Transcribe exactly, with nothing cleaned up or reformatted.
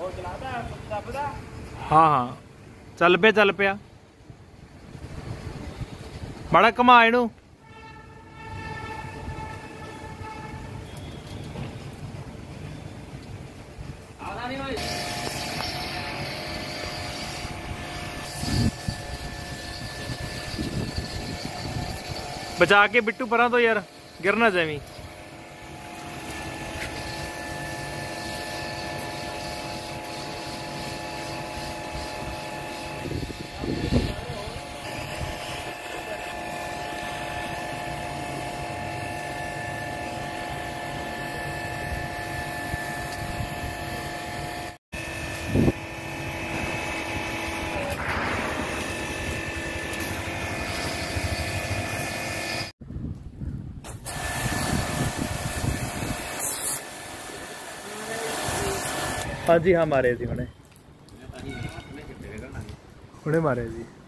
हाँ हाँ चल पे चल पिया बड़ा घमा इनू बचा के बिट्टू परा तो यार गिरना जावी। हाँ जी हाँ मारे जी हुणे हुणे मारे जी।